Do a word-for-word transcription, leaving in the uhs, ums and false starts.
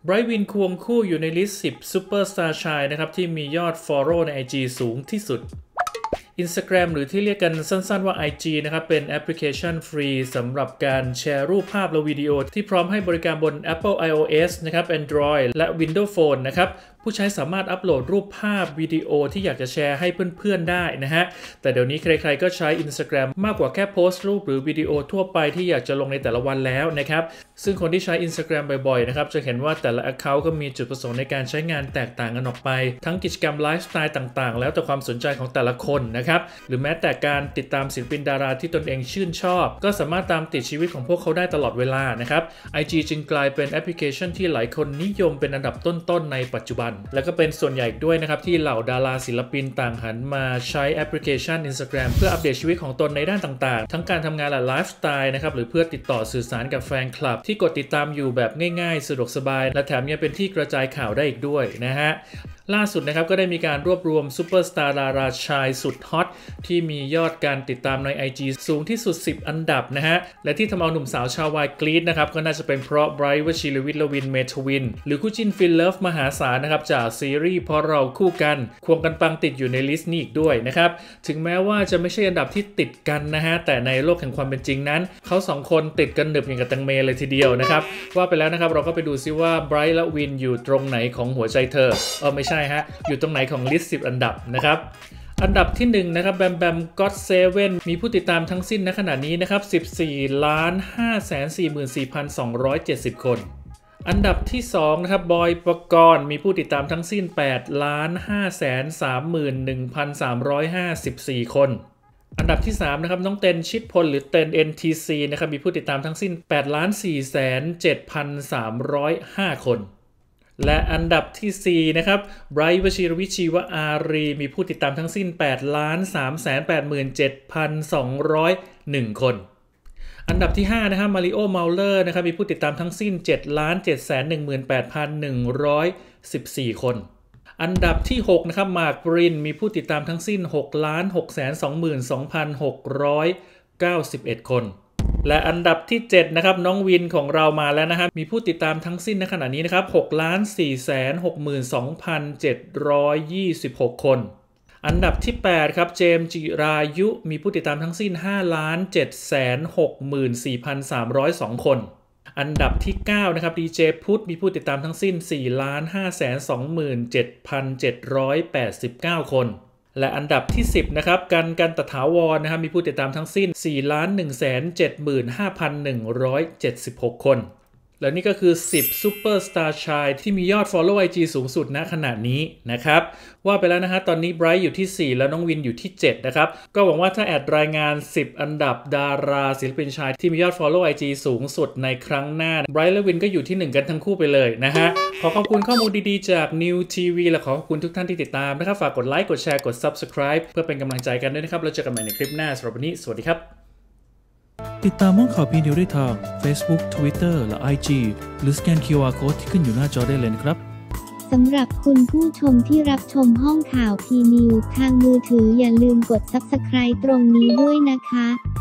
ไบรท์วินควงคู่อยู่ในลิสต์สิบซูเปอร์สตาร์ชายนะครับที่มียอด Follow ใน ไอ จี สูงที่สุด Instagram หรือที่เรียกกันสั้นๆว่า ไอ จี นะครับเป็นแอปพลิเคชันฟรีสำหรับการแชร์รูปภาพและวิดีโอที่พร้อมให้บริการบน Apple ไอ โอ เอส นะครับ Android และ Windows Phone นะครับผู้ใช้สามารถอัปโหลดรูปภาพวิดีโอที่อยากจะแชร์ให้เพื่อนๆได้นะฮะแต่เดี๋ยวนี้ใครๆก็ใช้ Instagram มากกว่าแค่โพสต์รูปหรือวิดีโอทั่วไปที่อยากจะลงในแต่ละวันแล้วนะครับซึ่งคนที่ใช้ Instagram บ่อยๆนะครับจะเห็นว่าแต่ละ Account ก็มีจุดประสงค์ในการใช้งานแตกต่างกันออกไปทั้งกิจกรรมไลฟ์สไตล์ต่างๆแล้วแต่ความสนใจของแต่ละคนนะครับหรือแม้แต่การติดตามศิลปินดาราที่ตนเองชื่นชอบก็สามารถตามติดชีวิตของพวกเขาได้ตลอดเวลานะครับ ไอ จี จึงกลายเป็นแอปพลิเคชันที่หลายคนนิยมเป็นอันดับต้นๆในปัจจุบันและก็เป็นส่วนใหญ่ด้วยนะครับที่เหล่าดาราศิลปินต่างหันมาใช้แอปพลิเคชัน Instagram เพื่ออัปเดตชีวิตของตนในด้านต่างๆทั้งการทำงานและไลฟ์สไตล์นะครับหรือเพื่อติดต่อสื่อสารกับแฟนคลับที่กดติดตามอยู่แบบง่ายๆสะดวกสบายและแถมยังเป็นที่กระจายข่าวได้อีกด้วยนะฮะล่าสุดนะครับก็ได้มีการรวบรวมซูเปอร์สตาร์ดาราชายสุดฮอตที่มียอดการติดตามใน ไอ จี สูงที่สุดสิบอันดับนะฮะและที่ทำเอาหนุ่มสาวชาววายกรี๊ดนะครับก็น่าจะเป็นเพราะไบรท์วชิรวิทย์ ลวิน เมทวินหรือคู่จิ้นฟินเลิฟมหาศาลนะครับจากซีรีส์เพราะเราคู่กันควงกันปังติดอยู่ในลิสต์นี้อีกด้วยนะครับถึงแม้ว่าจะไม่ใช่อันดับที่ติดกันนะฮะแต่ในโลกแห่งความเป็นจริงนั้นเขาสองคนติดกันหนึบอย่างกับตังเมเลยทีเดียวนะครับว่าไปแล้วนะครับเราก็ไปดูซิว่าไบรท์และวินอยู่ตรงไหนของหัวใจเธอเออไม่ใช่ฮะอยู่ตรงไหนของลิสต์สิบอันดับนะครับอันดับที่หนึ่งนะครับแบมแบมก็อตเซเว่นมีผู้ติดตามทั้งสิ้นณขณะนี้นะครับ สิบสี่ล้านห้าแสนสี่หมื่นสี่พันสองร้อยเจ็ดสิบ คนอันดับที่สองนะครับบอยปกรณ์มีผู้ติดตามทั้งสิ้น แปดล้านห้าแสนสามหมื่นหนึ่งพันสามร้อยห้าสิบสี่ คนอันดับที่สามนะครับน้องเต็นชิดพลหรือเต็น เอ็น ที ซี นะครับมีผู้ติดตามทั้งสิ้น แปดล้านสี่แสนเจ็ดพันสามร้อยห้า คนและอันดับที่สี่นะครับไบรท์วชิรวิทย์ ชีวอารีมีผู้ติดตามทั้งสิ้น แปดล้านสามแสนแปดหมื่นเจ็ดพันสองร้อยเอ็ด คนอันดับที่ห้านะครับมาริโอเมาเลอร์นะครับมีผู้ติดตามทั้งสิ้น เจ็ดล้านเจ็ดแสนหนึ่งหมื่นแปดพันหนึ่งร้อยสิบสี่ คนอันดับที่หกนะครับมาร์ค ปรินมีผู้ติดตามทั้งสิ้น หกล้านหกแสนสองหมื่นสองพันหกร้อยเก้าสิบเอ็ด คนและอันดับที่เจ็ดนะครับน้องวินของเรามาแล้วนะครับมีผู้ติดตามทั้งสิ้นในขณะนี้นะครับ หกล้านสี่แสนหกหมื่นสองพันเจ็ดร้อยยี่สิบหก คนอันดับที่แปดครับเจมส์จิรายุมีผู้ติดตามทั้งสิ้น ห้าล้านเจ็ดแสนหกหมื่นสี่พันสามร้อยสอง คนอันดับที่เก้านะครับดีเจพุทธมีผู้ติดตามทั้งสิ้น สี่ล้านห้าแสนสองหมื่นเจ็ดพันเจ็ดร้อยแปดสิบเก้า คนและอันดับที่สิบนะครับกันกันตถาวรนะครับมีผู้ติดตามทั้งสิ้น สี่ล้านหนึ่งแสนเจ็ดหมื่นห้าพันหนึ่งร้อยเจ็ดสิบหก คนและนี่ก็คือสิบซูเปอร์สตาร์ชายที่มียอด Follow ไอ จี สูงสุดณขณะนี้นะครับว่าไปแล้วนะฮะตอนนี้ไบรท์อยู่ที่สี่แล้วน้องวินอยู่ที่เจ็ดนะครับก็หวังว่าถ้าแอดรายงานสิบอันดับดาราศิลปินชายที่มียอด Follow ไอ จี สูงสุดในครั้งหน้าไบรท์และวินก็อยู่ที่หนึ่งกันทั้งคู่ไปเลยนะฮะขอขอบคุณข้อมูลดีๆจาก New ที วี และขอขอบคุณทุกท่านที่ติดตามนะครับฝากกดไลค์กดแชร์กด Subscribe เพื่อเป็นกำลังใจกันด้วยนะครับแล้วเจอกันใหม่ในคลิปหน้าสำหรับวันนี้สวัสดีครับติดตามห้องข่าวพีนิวได้ทาง Facebook Twitter และ ไอ จี หรือสแกน คิว อาร์ Code ที่ขึ้นอยู่หน้าจอได้เลยนะครับสำหรับคุณผู้ชมที่รับชมห้องข่าวพีนิวทางมือถืออย่าลืมกด ซับสไครบ์ ตรงนี้ด้วยนะคะ